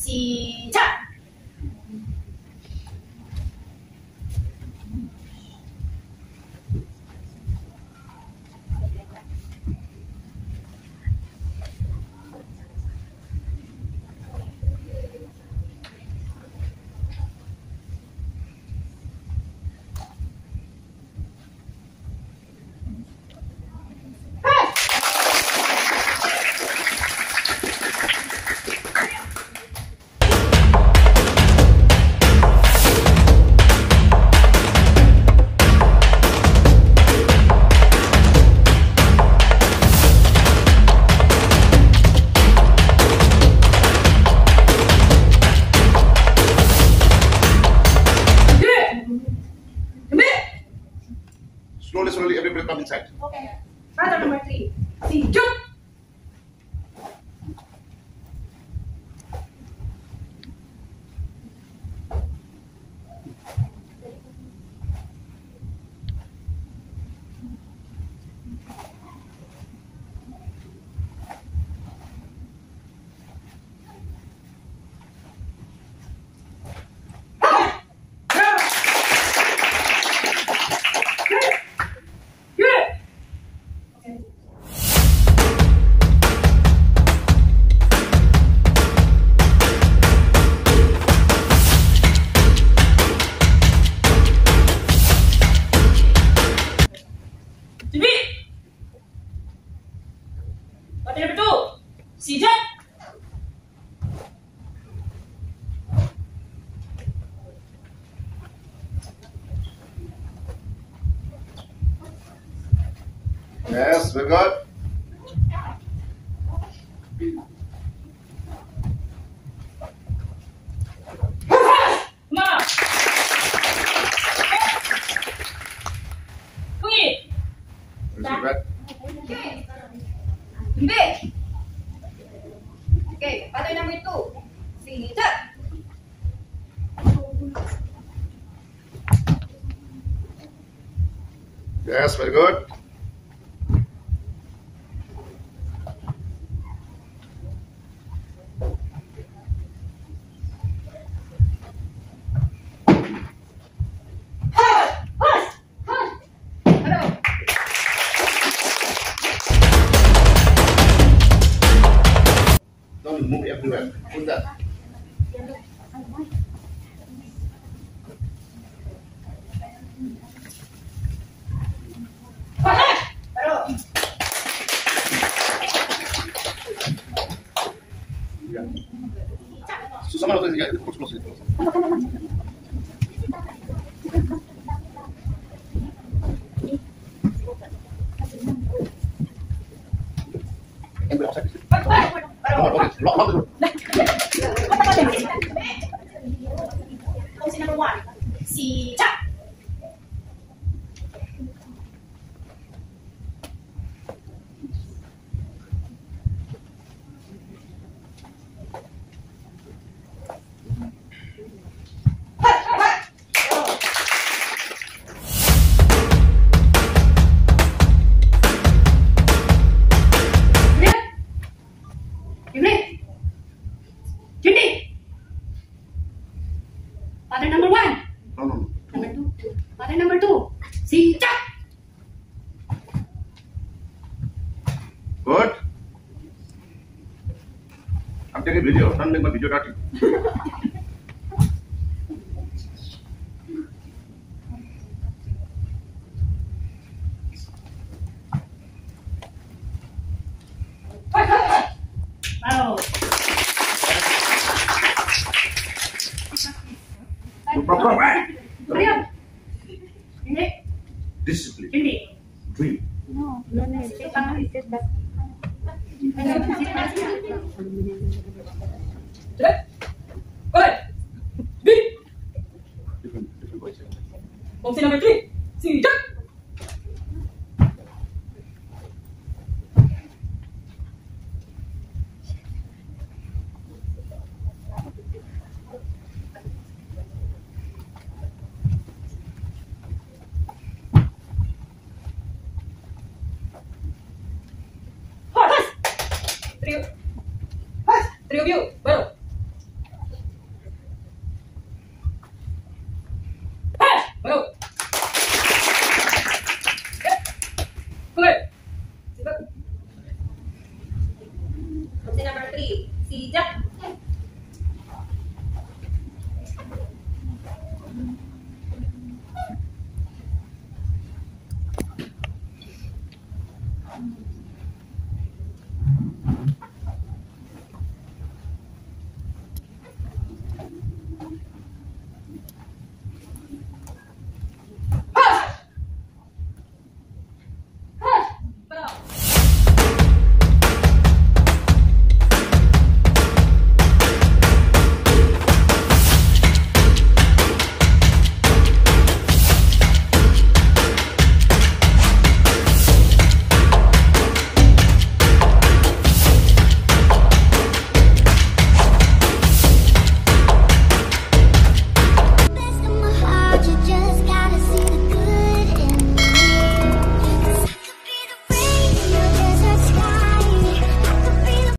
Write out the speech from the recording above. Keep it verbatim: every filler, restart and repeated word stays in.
시작! Slowly, slowly, everybody come inside. Okay. Pattern number three. See, jump! Pattern number two. Sikat. Yes, very good. Come on. Kungi. Very good. Big. Okay, pattern number two. Sikat. Yes, very good. Don't move everywhere. Put that. Susama na ito. Terus terus terus. Ember outside. Lock lock the door. Poomsae number one. 시작! Pattern number one. No, no, no. Number two. Pattern number two. Sikat! Good. I'm taking video. Don't make my video dirty. Wow. No problem. Hurry up. Hindi. Discipline. Hindi. Dream. No, no, no. Sit back. Sit back. Good. Good. Good. Different, different voice. Poomsae number three. Sikat! Three, three of you. Well